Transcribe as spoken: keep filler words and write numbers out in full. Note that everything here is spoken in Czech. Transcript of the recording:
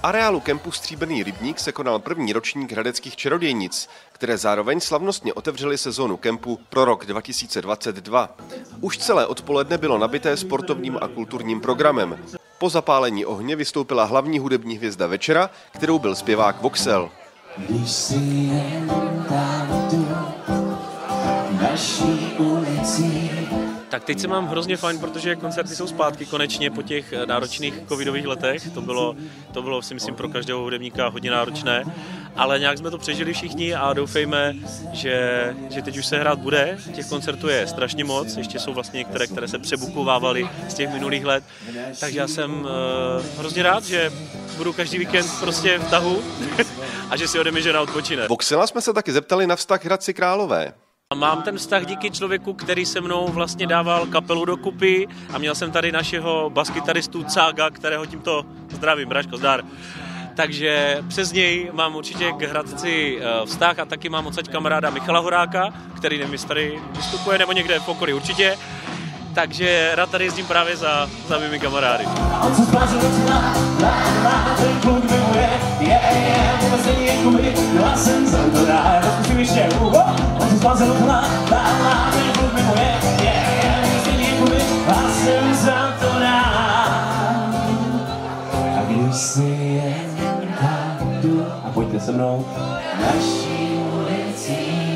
areálu kempu Stříbrný rybník se konal první ročník Hradeckých čarodějnic, které zároveň slavnostně otevřely sezónu kempu pro rok dva tisíce dvacet dva. Už celé odpoledne bylo nabité sportovním a kulturním programem. Po zapálení ohně vystoupila hlavní hudební hvězda večera, kterou byl zpěvák Voxel. Když si jen tam jdu naší ulicí. Tak teď se mám hrozně fajn, protože koncerty jsou zpátky konečně po těch náročných covidových letech. To bylo, to bylo si myslím pro každého hudebníka hodně náročné, ale nějak jsme to přežili všichni a doufejme, že, že teď už se hrát bude. Těch koncertů je strašně moc, ještě jsou vlastně některé, které se přebukovávaly z těch minulých let. Takže já jsem uh, hrozně rád, že budu každý víkend prostě v tahu a že si ode mě žena odpočine. Voxela jsme se taky zeptali na vztah Hradci Králové. Mám ten vztah díky člověku, který se mnou vlastně dával kapelu dokupy a měl jsem tady našeho baskytaristu Cága, kterého tímto zdravím, Braško, zdar. Takže přes něj mám určitě k Hradci vztah a taky mám odsaď kamaráda Michala Horáka, který nevím, jestli tady vystupuje nebo někde v okolí určitě. Takže rád tady jezdím právě za, za mými kamarády. A když si jen tak jdu a pojďte se mnou naší ulicí.